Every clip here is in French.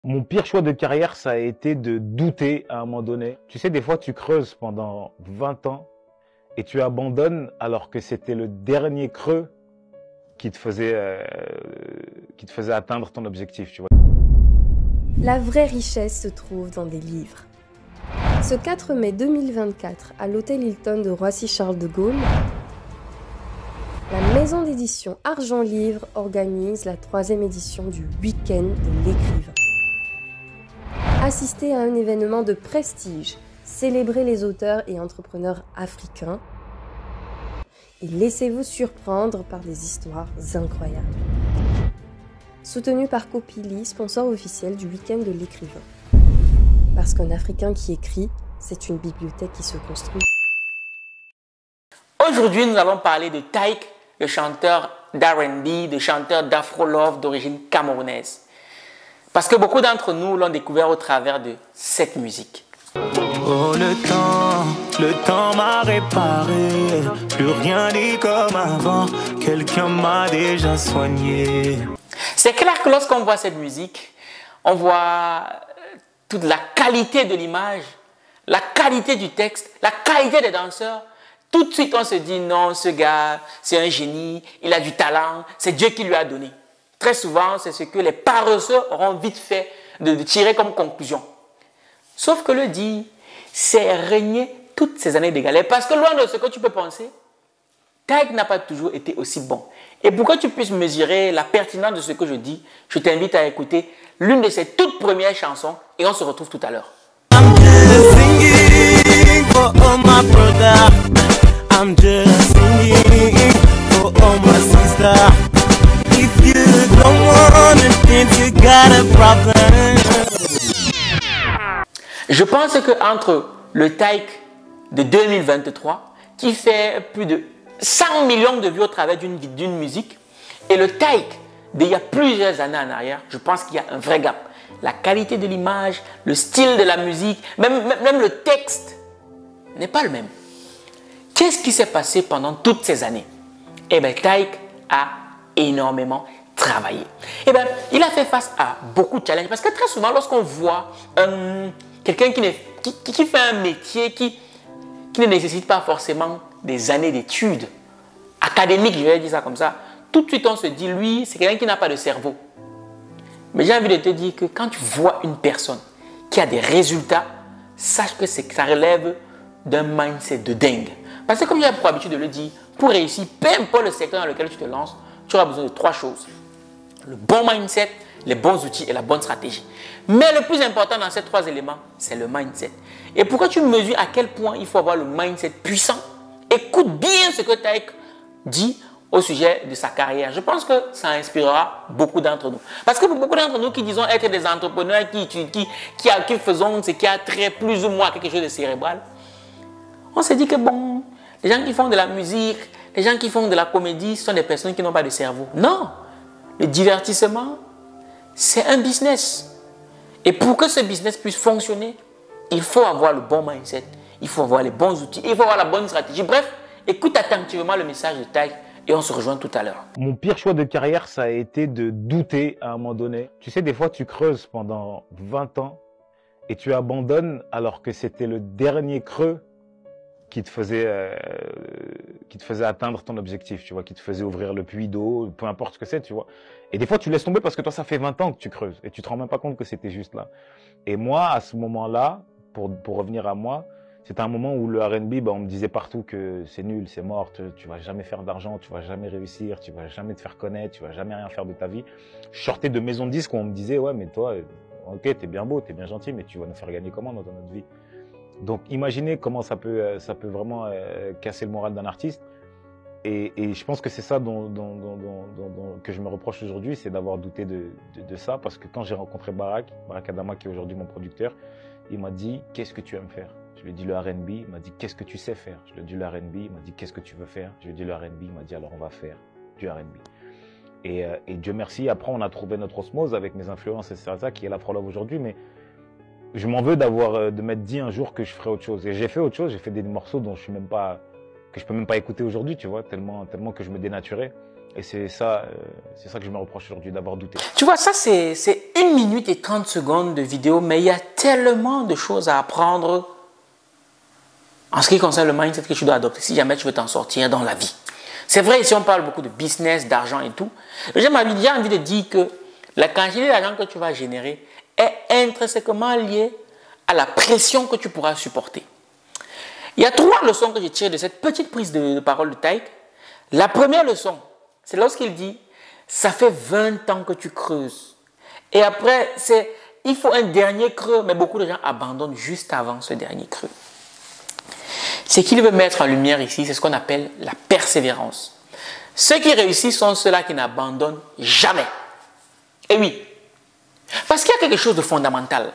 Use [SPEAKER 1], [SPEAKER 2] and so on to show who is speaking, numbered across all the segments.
[SPEAKER 1] Mon pire choix de carrière, ça a été de douter à un moment donné. Tu sais, des fois, tu creuses pendant 20 ans et tu abandonnes alors que c'était le dernier creux qui te faisait atteindre ton objectif, tu vois.
[SPEAKER 2] La vraie richesse se trouve dans des livres. Ce 4 mai 2024, à l'hôtel Hilton de Roissy-Charles de Gaulle, la maison d'édition Argent Livre organise la 3e édition du Week-end de l'écrivain. Assistez à un événement de prestige, célébrez les auteurs et entrepreneurs africains et laissez-vous surprendre par des histoires incroyables. Soutenu par Copili, sponsor officiel du Week-end de l'écrivain. Parce qu'un Africain qui écrit, c'est une bibliothèque qui se construit.
[SPEAKER 3] Aujourd'hui, nous allons parler de Taïk, le chanteur d'R&B, le chanteur d'Afro-Love d'origine camerounaise. Parce que beaucoup d'entre nous l'ont découvert au travers de cette musique.
[SPEAKER 4] Oh le temps m'a réparé, plus rien n'est comme avant, quelqu'un m'a déjà soigné.
[SPEAKER 3] C'est clair que lorsqu'on voit cette musique, on voit toute la qualité de l'image, la qualité du texte, la qualité des danseurs. Tout de suite, on se dit non, ce gars, c'est un génie, il a du talent, c'est Dieu qui lui a donné. Très souvent, c'est ce que les paresseux auront vite fait de tirer comme conclusion. Sauf que le dit, c'est régner toutes ces années de galère. Parce que loin de ce que tu peux penser, Taïk n'a pas toujours été aussi bon. Et pour que tu puisses mesurer la pertinence de ce que je dis, je t'invite à écouter l'une de ses toutes premières chansons et on se retrouve tout à l'heure.
[SPEAKER 4] I'm just singing for all my sisters. If you don't wanna dance, you got a problem.
[SPEAKER 3] Je pense qu'entre le Taïk de 2023, qui fait plus de 100 millions de vues au travers d'une musique, et le Taïk d'il y a plusieurs années en arrière, je pense qu'il y a un vrai gap. La qualité de l'image, le style de la musique, même le texte n'est pas le même. Qu'est-ce qui s'est passé pendant toutes ces années? Eh bien, Taïk a énormément travaillé. Eh bien, il a fait face à beaucoup de challenges. Parce que très souvent, lorsqu'on voit quelqu'un qui fait un métier qui ne nécessite pas forcément des années d'études académiques, je vais dire ça comme ça, tout de suite, on se dit, lui, c'est quelqu'un qui n'a pas de cerveau. Mais j'ai envie de te dire que quand tu vois une personne qui a des résultats, sache que ça relève d'un mindset de dingue. Parce que comme j'ai pour habitude de le dire, pour réussir, peu importe le secteur dans lequel tu te lances, tu auras besoin de 3 choses. Le bon mindset, les bons outils et la bonne stratégie. Mais le plus important dans ces 3 éléments, c'est le mindset. Et pour que tu mesures à quel point il faut avoir le mindset puissant, écoute bien ce que Taïk dit au sujet de sa carrière. Je pense que ça inspirera beaucoup d'entre nous. Parce que pour beaucoup d'entre nous qui disons être des entrepreneurs, qui faisons ce qui a trait plus ou moins à quelque chose de cérébral, on se dit que bon, les gens qui font de la musique, les gens qui font de la comédie, ce sont des personnes qui n'ont pas de cerveau. Non, le divertissement, c'est un business. Et pour que ce business puisse fonctionner, il faut avoir le bon mindset, il faut avoir les bons outils, il faut avoir la bonne stratégie. Bref, écoute attentivement le message de Taïk et on se rejoint tout à l'heure.
[SPEAKER 1] Mon pire choix de carrière, ça a été de douter à un moment donné. Tu sais, des fois, tu creuses pendant 20 ans et tu abandonnes alors que c'était le dernier creux qui te faisait atteindre ton objectif, tu vois, qui te faisait ouvrir le puits d'eau, peu importe ce que c'est, tu vois. Et des fois, tu laisses tomber parce que toi, ça fait 20 ans que tu creuses et tu te rends même pas compte que c'était juste là. Et moi, à ce moment-là, pour revenir à moi, c'était un moment où le R&B, on me disait partout que c'est nul, c'est mort, tu vas jamais faire d'argent, tu vas jamais réussir, tu vas jamais te faire connaître, tu vas jamais rien faire de ta vie. Je sortais de maison de disques où on me disait, ouais, mais toi, ok, t'es bien beau, t'es bien gentil, mais tu vas nous faire gagner comment dans notre vie? Donc, imaginez comment ça peut vraiment casser le moral d'un artiste. Et je pense que c'est ça que je me reproche aujourd'hui, c'est d'avoir douté de ça. Parce que quand j'ai rencontré Barak Adama, qui est aujourd'hui mon producteur, il m'a dit, qu'est-ce que tu aimes faire? Je lui ai dit le R&B, il m'a dit, qu'est-ce que tu sais faire? Je lui ai dit le R&B, il m'a dit, qu'est-ce que tu veux faire? Je lui ai dit le R&B, il m'a dit, alors on va faire du R&B. Et Dieu merci, après on a trouvé notre osmose avec mes influences, etc., qui est l'Afro-Love aujourd'hui, mais je m'en veux de m'être dit un jour que je ferais autre chose. Et j'ai fait autre chose, j'ai fait des morceaux dont que je peux même pas écouter aujourd'hui, tu vois, tellement que je me dénaturais. Et c'est ça que je me reproche aujourd'hui, d'avoir douté.
[SPEAKER 3] Tu vois, ça c'est 1 minute et 30 secondes de vidéo, mais il y a tellement de choses à apprendre en ce qui concerne le mindset que tu dois adopter si jamais tu veux t'en sortir dans la vie. C'est vrai, ici on parle beaucoup de business, d'argent et tout. J'ai envie de dire que la quantité d'argent que tu vas générer est intrinsèquement liée à la pression que tu pourras supporter. Il y a 3 leçons que je tire de cette petite prise de parole de Taïk. La première leçon, c'est lorsqu'il dit « ça fait 20 ans que tu creuses ». Et après, il faut un dernier creux, mais beaucoup de gens abandonnent juste avant ce dernier creux. Ce qu'il veut mettre en lumière ici, c'est ce qu'on appelle la persévérance. Ceux qui réussissent sont ceux-là qui n'abandonnent jamais. Et oui, parce qu'il y a quelque chose de fondamental.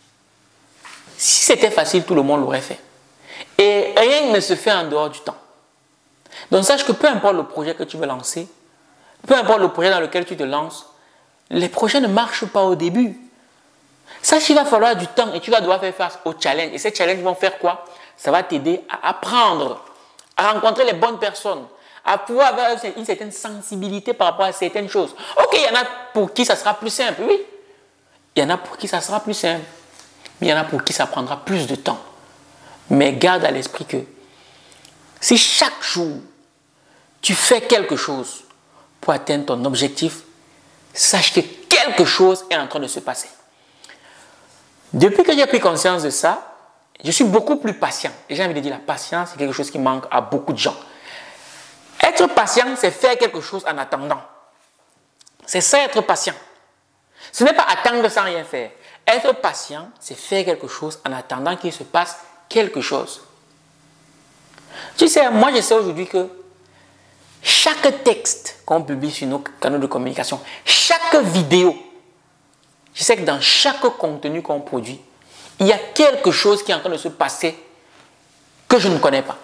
[SPEAKER 3] Si c'était facile, tout le monde l'aurait fait. Et rien ne se fait en dehors du temps. Donc sache que peu importe le projet que tu veux lancer, peu importe le projet dans lequel tu te lances, les projets ne marchent pas au début. Sache qu'il va falloir du temps et tu vas devoir faire face aux challenges. Et ces challenges vont faire quoi? Ça va t'aider à apprendre, à rencontrer les bonnes personnes, à pouvoir avoir une certaine sensibilité par rapport à certaines choses. Ok, il y en a pour qui ça sera plus simple, oui. Il y en a pour qui ça sera plus simple. Mais il y en a pour qui ça prendra plus de temps. Mais garde à l'esprit que si chaque jour, tu fais quelque chose pour atteindre ton objectif, sache que quelque chose est en train de se passer. Depuis que j'ai pris conscience de ça, je suis beaucoup plus patient. Et j'ai envie de dire, la patience, c'est quelque chose qui manque à beaucoup de gens. Être patient, c'est faire quelque chose en attendant. C'est ça, être patient. Ce n'est pas attendre sans rien faire. Être patient, c'est faire quelque chose en attendant qu'il se passe quelque chose. Tu sais, moi je sais aujourd'hui que chaque texte qu'on publie sur nos canaux de communication, chaque vidéo, je sais que dans chaque contenu qu'on produit, il y a quelque chose qui est en train de se passer que je ne connais pas.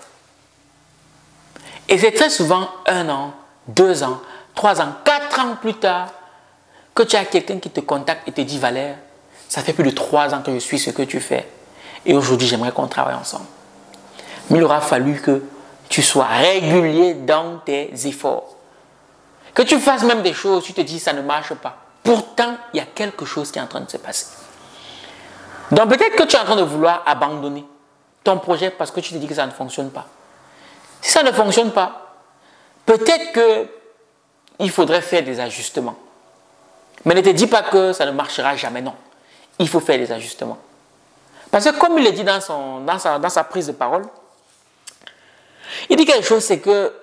[SPEAKER 3] Et c'est très souvent 1 an, 2 ans, 3 ans, 4 ans plus tard que tu as quelqu'un qui te contacte et te dit « Valère, ça fait plus de 3 ans que je suis ce que tu fais et aujourd'hui j'aimerais qu'on travaille ensemble. » Mais il aura fallu que tu sois régulier dans tes efforts. Que tu fasses même des choses, tu te dis « ça ne marche pas ». Pourtant, il y a quelque chose qui est en train de se passer. Donc peut-être que tu es en train de vouloir abandonner ton projet parce que tu te dis que ça ne fonctionne pas. Si ça ne fonctionne pas, peut-être qu'il faudrait faire des ajustements. Mais ne te dis pas que ça ne marchera jamais, non. Il faut faire des ajustements. Parce que comme il le dit dans sa prise de parole, il dit quelque chose, c'est que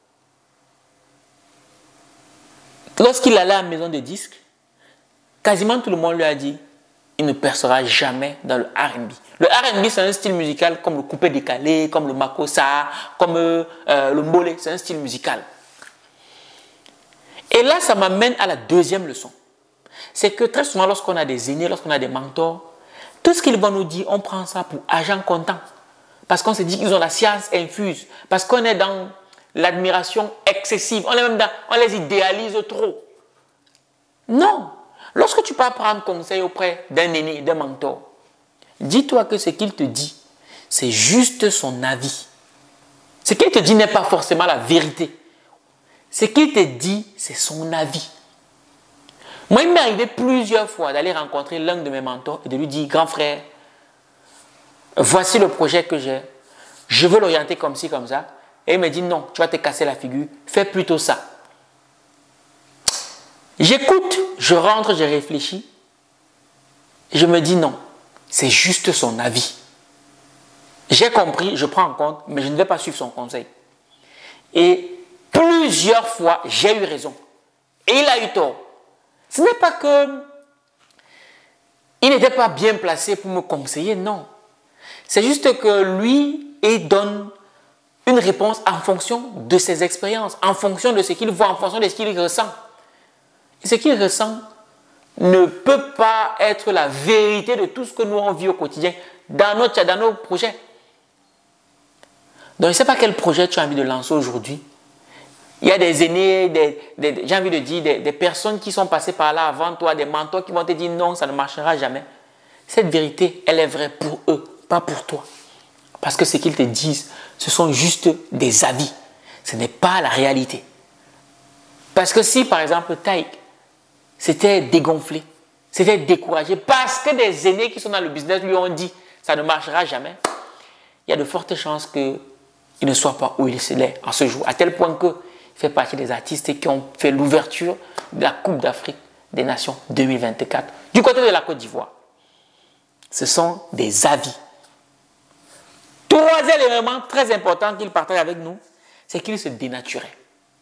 [SPEAKER 3] lorsqu'il allait à la maison de disques, quasiment tout le monde lui a dit il ne percera jamais dans le R&B. Le R&B, c'est un style musical comme le coupé-décalé, comme le makossa, comme le mbolé. C'est un style musical. Et là, ça m'amène à la deuxième leçon. C'est que très souvent, lorsqu'on a des aînés, lorsqu'on a des mentors, tout ce qu'ils vont nous dire, on prend ça pour argent comptant. Parce qu'on se dit qu'ils ont la science infuse. Parce qu'on est dans l'admiration excessive. On les idéalise trop. Non. Lorsque tu pars prendre conseil auprès d'un aîné, d'un mentor, dis-toi que ce qu'il te dit, c'est juste son avis. Ce qu'il te dit n'est pas forcément la vérité. Ce qu'il te dit, c'est son avis. Moi, il m'est arrivé plusieurs fois d'aller rencontrer l'un de mes mentors et de lui dire, grand frère, voici le projet que j'ai, je veux l'orienter comme ci, comme ça. Et il me dit, non, tu vas te casser la figure, fais plutôt ça. J'écoute, je rentre, je réfléchis. Je me dis non, c'est juste son avis. J'ai compris, je prends en compte, mais je ne vais pas suivre son conseil. Et plusieurs fois, j'ai eu raison. Et il a eu tort. Ce n'est pas que il n'était pas bien placé pour me conseiller, non. C'est juste que lui, il donne une réponse en fonction de ses expériences, en fonction de ce qu'il voit, en fonction de ce qu'il ressent. Et ce qu'il ressent ne peut pas être la vérité de tout ce que nous on vit au quotidien dans nos projets. Donc, je ne sais pas quel projet tu as envie de lancer aujourd'hui. Il y a des aînés, j'ai envie de dire, des personnes qui sont passées par là avant toi, des mentors qui vont te dire non, ça ne marchera jamais. Cette vérité, elle est vraie pour eux, pas pour toi. Parce que ce qu'ils te disent, ce sont juste des avis. Ce n'est pas la réalité. Parce que si, par exemple, Taïk s'était dégonflé, s'était découragé, parce que des aînés qui sont dans le business lui ont dit « ça ne marchera jamais », il y a de fortes chances qu'il ne soit pas où il est en ce jour, à tel point qu'il fait partie des artistes qui ont fait l'ouverture de la Coupe d'Afrique des Nations 2024 du côté de la Côte d'Ivoire. Ce sont des avis. Troisième élément très important qu'il partage avec nous, c'est qu'il se dénaturait.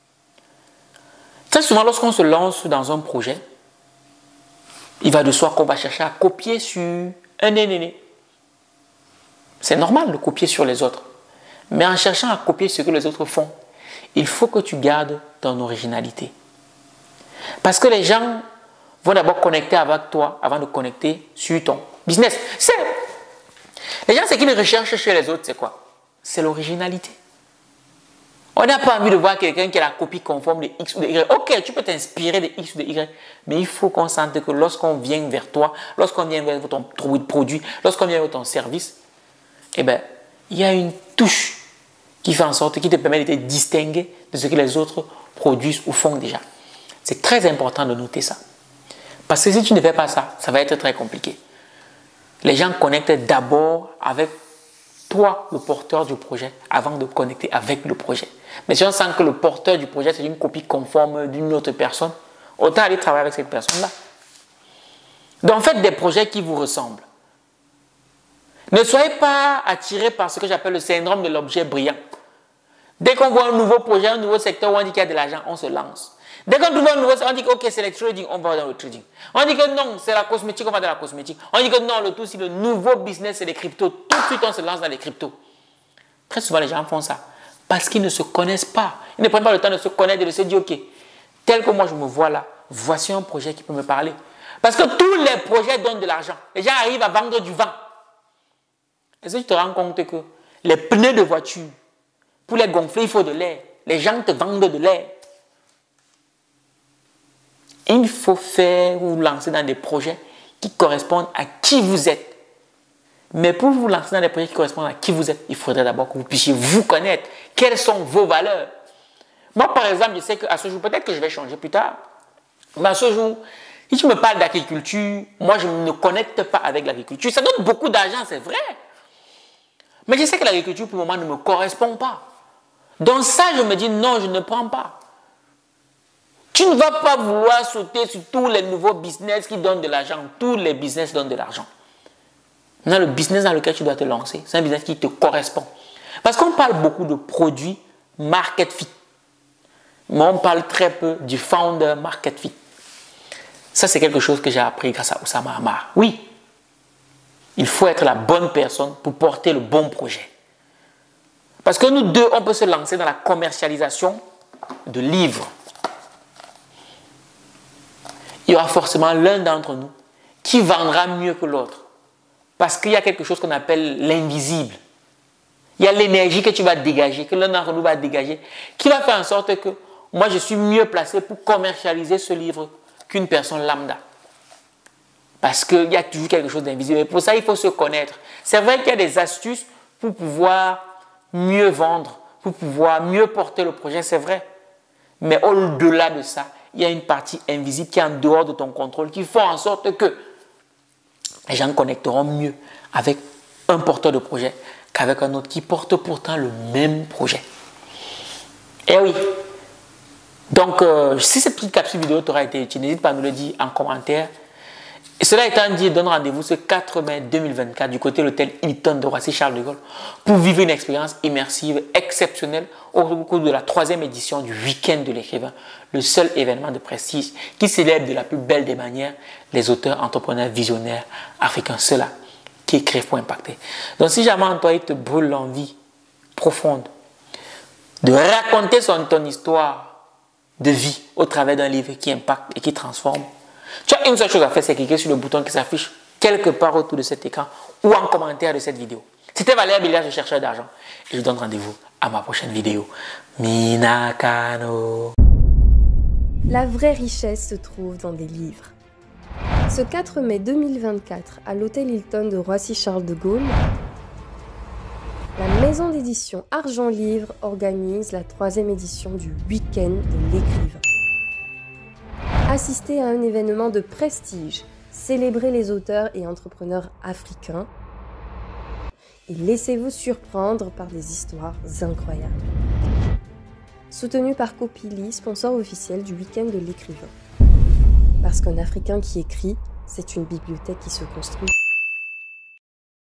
[SPEAKER 3] Très souvent, lorsqu'on se lance dans un projet, il va de soi qu'on va chercher à copier sur un aîné. C'est normal de copier sur les autres. Mais en cherchant à copier ce que les autres font, il faut que tu gardes ton originalité. Parce que les gens vont d'abord connecter avec toi avant de connecter sur ton business. Les gens, ce qu'ils recherchent chez les autres, c'est quoi? C'est l'originalité. On n'a pas envie de voir quelqu'un qui a la copie conforme de X ou de Y. Ok, tu peux t'inspirer de X ou de Y, mais il faut qu'on sente que lorsqu'on vient vers toi, lorsqu'on vient vers ton produit, lorsqu'on vient vers ton service, eh bien, il y a une touche qui fait en sorte, qui te permet de te distinguer de ce que les autres produisent ou font déjà. C'est très important de noter ça. Parce que si tu ne fais pas ça, ça va être très compliqué. Les gens connectent d'abord avec toi, le porteur du projet, avant de connecter avec le projet. Mais si on sent que le porteur du projet, c'est une copie conforme d'une autre personne, autant aller travailler avec cette personne-là. Donc, faites des projets qui vous ressemblent. Ne soyez pas attirés par ce que j'appelle le syndrome de l'objet brillant. Dès qu'on voit un nouveau projet, un nouveau secteur où on dit qu'il y a de l'argent, on se lance. Dès qu'on trouve un nouveau secteur, on dit que ok, c'est le trading, on va dans le trading. On dit que non, c'est la cosmétique, on va dans la cosmétique. On dit que non, le tout, c'est le nouveau business, c'est les cryptos. Tout de suite, on se lance dans les cryptos. Très souvent, les gens font ça parce qu'ils ne se connaissent pas. Ils ne prennent pas le temps de se connaître et de se dire, ok, tel que moi je me vois là, voici un projet qui peut me parler. Parce que tous les projets donnent de l'argent. Les gens arrivent à vendre du vent. Est-ce que tu te rends compte que les pneus de voiture, pour les gonfler, il faut de l'air. Les gens te vendent de l'air. Il faut faire vous lancer dans des projets qui correspondent à qui vous êtes. Mais pour vous lancer dans des projets qui correspondent à qui vous êtes, il faudrait d'abord que vous puissiez vous connaître. Quelles sont vos valeurs? Moi, par exemple, je sais qu'à ce jour, peut-être que je vais changer plus tard, mais à ce jour, si tu me parles d'agriculture, moi, je ne connecte pas avec l'agriculture. Ça donne beaucoup d'argent, c'est vrai. Mais je sais que l'agriculture, pour le moment, ne me correspond pas. Donc ça, je me dis, non, je ne prends pas. Tu ne vas pas vouloir sauter sur tous les nouveaux business qui donnent de l'argent. Tous les business donnent de l'argent. Maintenant, le business dans lequel tu dois te lancer, c'est un business qui te correspond. Parce qu'on parle beaucoup de produits market fit. Mais on parle très peu du founder market fit. Ça, c'est quelque chose que j'ai appris grâce à Oussama Hamar. Oui, il faut être la bonne personne pour porter le bon projet. Parce que nous deux, on peut se lancer dans la commercialisation de livres. Il y aura forcément l'un d'entre nous qui vendra mieux que l'autre. Parce qu'il y a quelque chose qu'on appelle l'invisible. Il y a l'énergie que tu vas dégager, que l'un d'entre nous va dégager, qui va faire en sorte que moi, je suis mieux placé pour commercialiser ce livre qu'une personne lambda. Parce qu'il y a toujours quelque chose d'invisible. Et pour ça, il faut se connaître. C'est vrai qu'il y a des astuces pour pouvoir mieux vendre, pour pouvoir mieux porter le projet, c'est vrai. Mais au-delà de ça, il y a une partie invisible qui est en dehors de ton contrôle, qui fait en sorte que les gens connecteront mieux avec un porteur de projet qu'avec un autre qui porte pourtant le même projet. Eh oui. Donc, si cette petite capsule vidéo t'aura été utile, n'hésite pas à nous le dire en commentaire. Et cela étant dit, donne rendez-vous ce 4 mai 2024 du côté de l'hôtel Hilton de Roissy-Charles de Gaulle pour vivre une expérience immersive exceptionnelle au cours de la 3e édition du Week-end de l'écrivain, le seul événement de prestige qui célèbre de la plus belle des manières les auteurs, entrepreneurs, visionnaires africains, ceux-là qui écrivent pour impacter. Donc si jamais en toi il te brûle l'envie profonde de raconter ton histoire de vie au travers d'un livre qui impacte et qui transforme, tu as une seule chose à faire, c'est cliquer sur le bouton qui s'affiche quelque part autour de cet écran ou en commentaire de cette vidéo. C'était Valère Billiard, je chercheur d'argent. Et je donne rendez-vous à ma prochaine vidéo. Minakano.
[SPEAKER 2] La vraie richesse se trouve dans des livres. Ce 4 mai 2024, à l'hôtel Hilton de Roissy-Charles de Gaulle, la maison d'édition Argent Livre organise la 3e édition du Week-end de l'écrivain. Assistez à un événement de prestige, célébrez les auteurs et entrepreneurs africains et laissez-vous surprendre par des histoires incroyables. Soutenu par Copili, sponsor officiel du week-end de l'écrivain. Parce qu'un Africain qui écrit, c'est une bibliothèque qui se construit.